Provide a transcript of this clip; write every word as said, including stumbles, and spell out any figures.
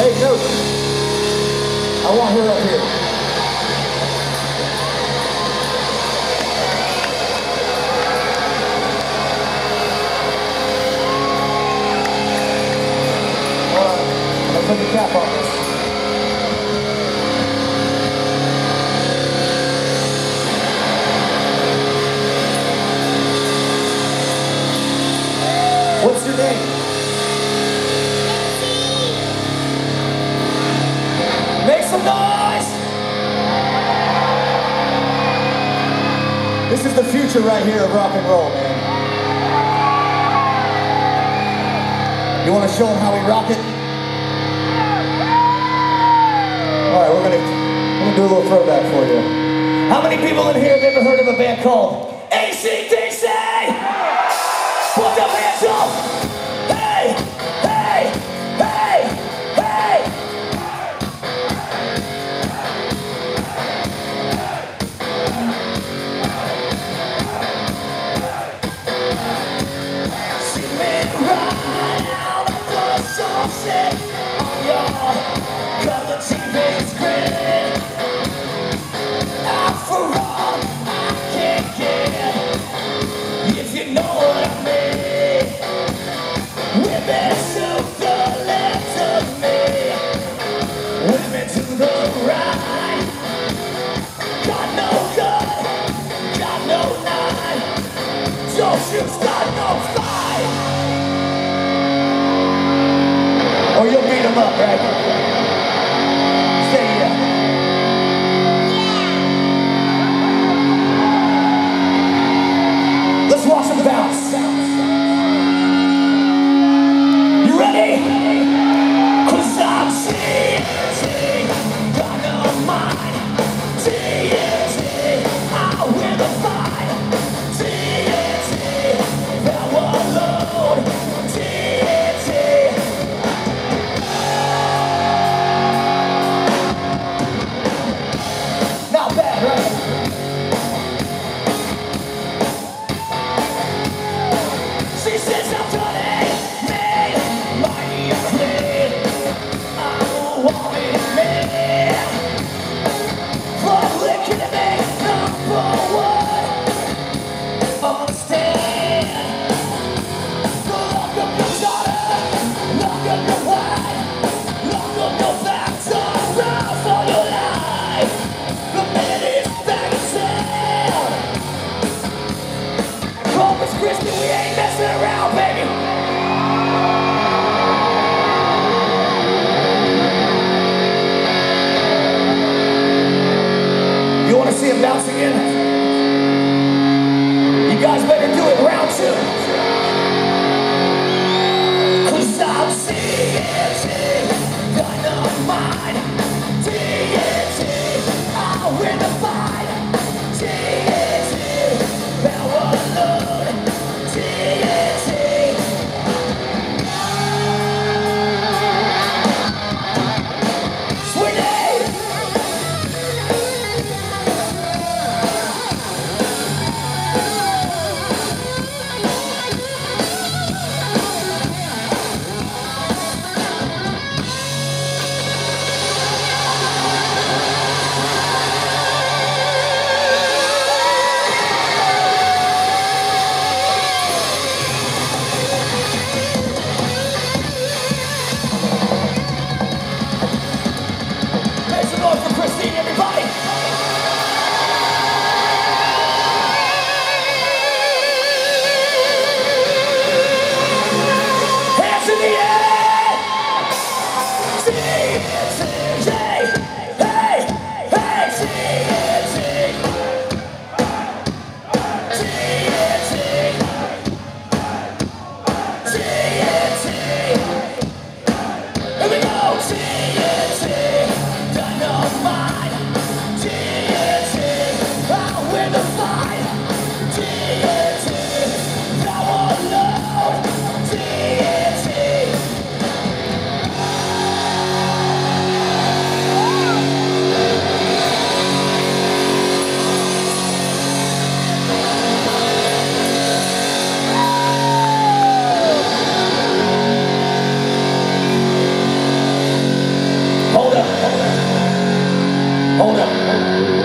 Hey, no. I want her up here. Alright, I'll put the cap on this. What's your name? Make some noise! This is the future right here of rock and roll, man. You want to show them how we rock it? Alright, we're gonna, we're gonna do a little throwback for you. How many people in here have ever heard of a band called A C D C? Put your hands up! Hey! Hey! Hey! Hey! See me right out of the sunset on your color T V screen. Out for all I can get, if you know what I mean. Women to the left of me, women to the right. Got no gun, got no knife, don't you start no fight, or you'll beat them up, right? Say yeah. Let's watch them bounce. You ready? Cause I'm T N T, dynamite. T N T, I win the fight. T N T, power load. T N T. Not bad, right? She says I'm turning me, mighty and clean. I don't want it me. For licking me, number one. Understand. Lock up your daughter, lock up your wife, lock up your factor, run for your life. The minute it's back in town. Corpus Christi, we ain't messing around, baby. You want to see him bounce again? You guys better do it round two. Cause I'm T N T, dynamite. T N T, I win the fight. T N T, power load. T N T. Sweetie! Bye.